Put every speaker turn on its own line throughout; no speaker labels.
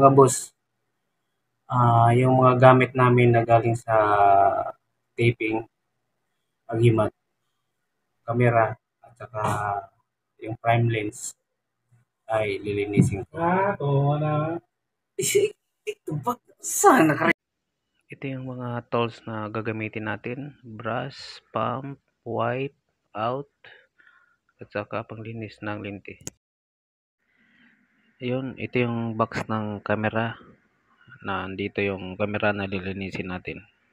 mga boss, yung mga gamit namin na galing sa taping, paghimat, camera, at saka yung prime lens ay lilinisin ko. Oo na. Ito ba? Sana ka.
Ito yung mga tools na gagamitin natin. Brush, pump, wipe, out, at saka panglinis ng lente. Ayun, ito yung box ng camera. Nandito yung camera na lilinisin natin.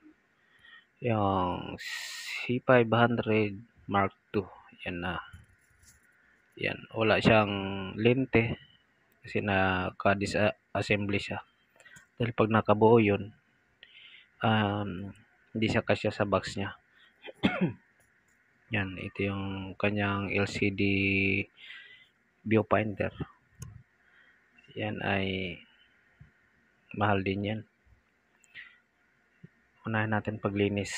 Yung C500 Mark II. Yan na. Yan. Wala siyang lente kasi naka-disassembly siya. Dahil pag nakabuo yun, hindi siya kasya sa box niya. Yan. Ito yung kanyang LCD viewfinder. Yan ay mahal din yan. Unahin natin paglinis.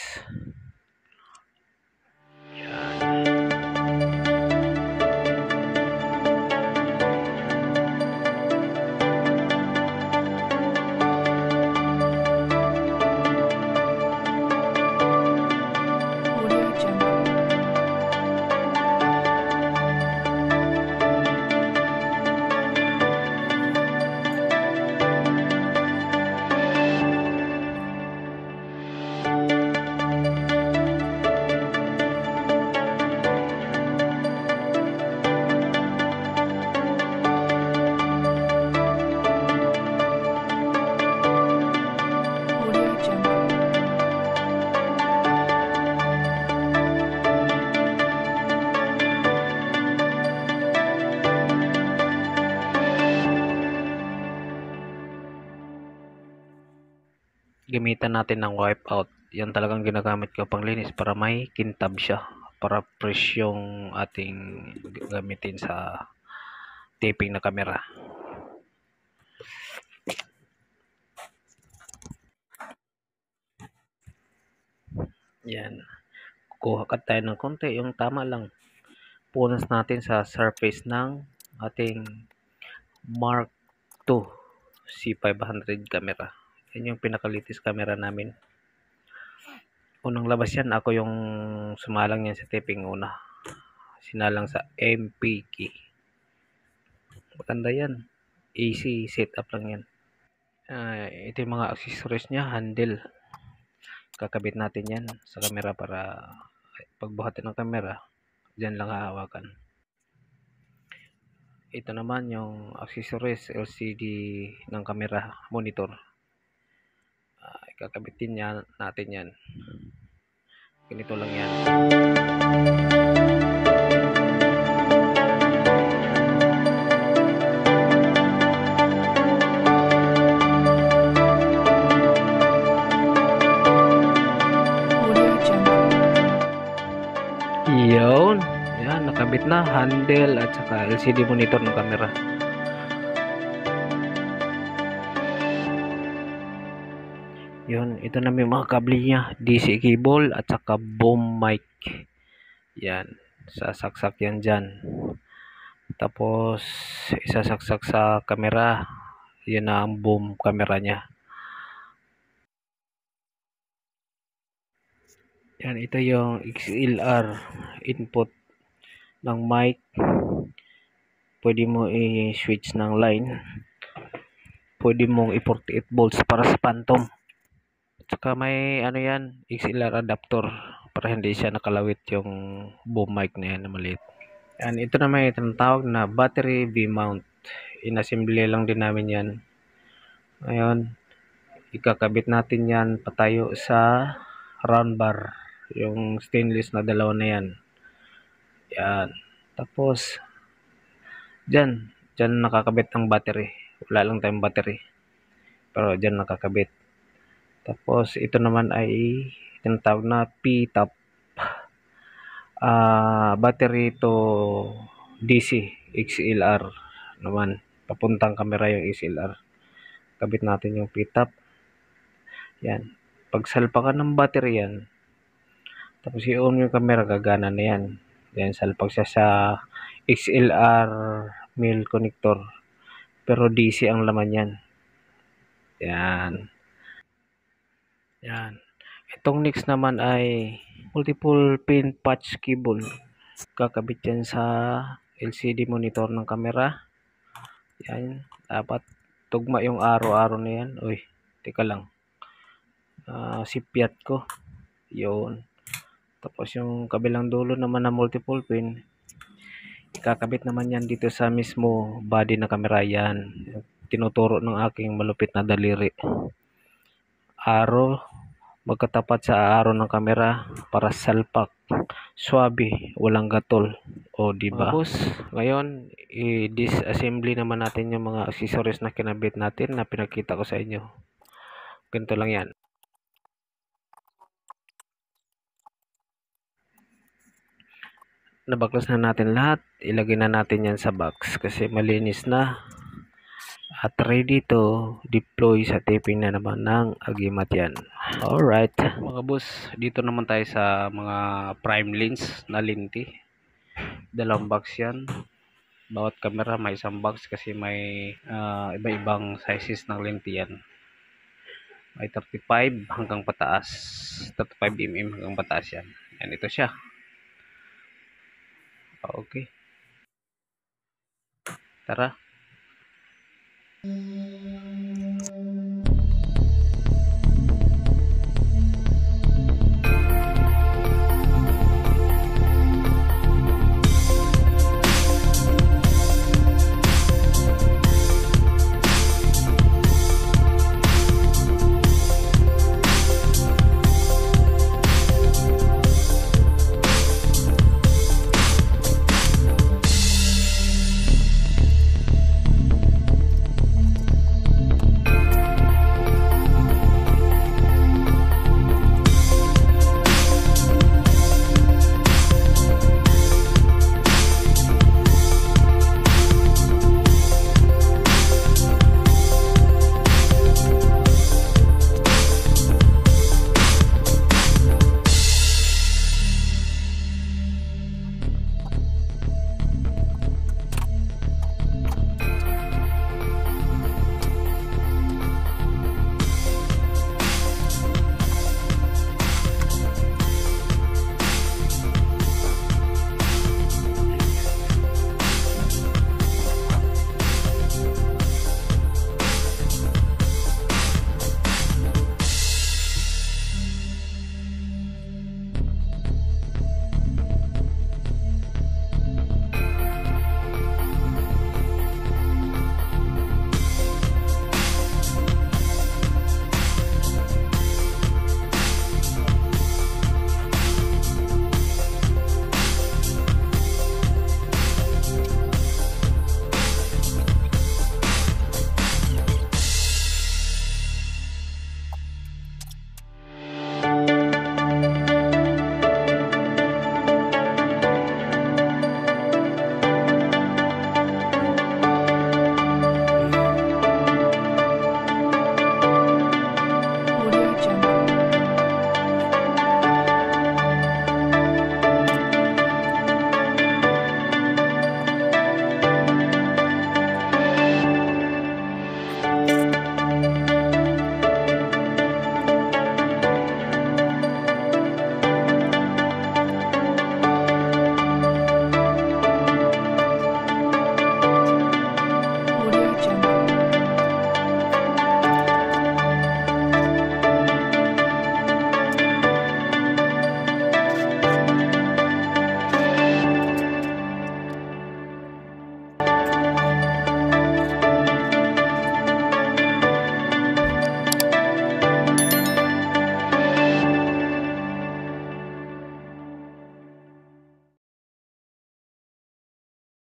Gamitan natin ng wipe out. Yan talagang ginagamit ko pang linis para may kintab siya, para fresh yung ating gamitin sa taping na camera. Yan. Kuha ka tayo ng konti, yung tama lang. Punas natin sa surface ng ating Mark II C500 camera. Yan yung pinakalitis camera namin. Unang labas yan, ako yung sumalang yan sa taping una. Sinalang sa MPK. Maganda yan. Easy setup lang yan. Ito yung mga accessories niya, handle. Kakabit natin yan sa camera para pagbuhatin ng camera, dyan lang hahawakan. Ito naman yung accessories LCD ng camera monitor. Kakabitin natin yan. Ganito lang yan. Yun. Yan, nakabit na handle at saka LCD monitor ng camera. Yun, ito na may mga kable niya, DC cable at saka boom mic. Yan, sasaksak yan dyan. Tapos isasaksak sa camera. Yan na ang boom camera niya. Yan, ito yung XLR input ng mic. Pwede mo i-switch ng line. Pwede mong i-48 volts para sa phantom. Saka may ano yan, XLR adapter para hindi siya nakalawit yung boom mic na yan na maliit. Yan, ito na may tinatawag na battery V-mount. Inassembly lang din namin yan. Ngayon, ikakabit natin yan patayo sa round bar. Yung stainless na dalawa na yan. Yan. Tapos, dyan nakakabit ang battery. Wala lang tayong battery. Pero dyan nakakabit. Tapos, ito naman ay tinatawag na P-top. Battery to DC XLR naman. Papuntang camera yung XLR. Kabit natin yung P-top. Yan. Pag salpakan ng battery yan, tapos i-on yung camera, gagana na yan. Yan, salpag siya sa XLR male connector. Pero DC ang laman yan. Yan. Yan. Itong next naman ay multiple pin patch cable. Kakabit yan sa LCD monitor ng camera. Yan. Dapat tugma yung araw-araw na yan. Uy, teka lang. Sipiat ko. Yun. Tapos yung kabilang dulo naman na multiple pin, ikakabit naman yan dito sa mismo body na camera yan. Tinuturo ng aking malupit na daliri. Araw, magkatapat sa araw ng camera para salpak. Swabe, walang gatol. O, diba? Boss, ngayon, i-disassembly naman natin yung mga accessories na kinabit natin na pinakita ko sa inyo. Ganito lang yan. Nabaklas na natin lahat. Ilagay na natin yan sa box kasi malinis na. At ready to deploy sa taping na naman ng agimat yan. Alright. Mga boss, dito naman tayo sa mga prime lens na linti. Dalawang box yan. Bawat camera may isang box kasi may iba-ibang sizes ng lenti yan. May 35 hanggang pataas. 35mm hanggang pataas yan. Yan, ito siya. Okay. Tara.